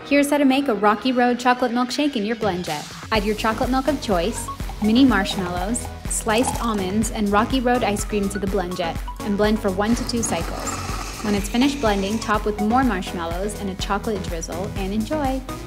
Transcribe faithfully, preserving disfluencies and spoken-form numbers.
Here's how to make a Rocky Road chocolate milkshake in your BlendJet. Add your chocolate milk of choice, mini marshmallows, sliced almonds, and Rocky Road ice cream to the BlendJet, and blend for one to two cycles. When it's finished blending, top with more marshmallows and a chocolate drizzle, and enjoy!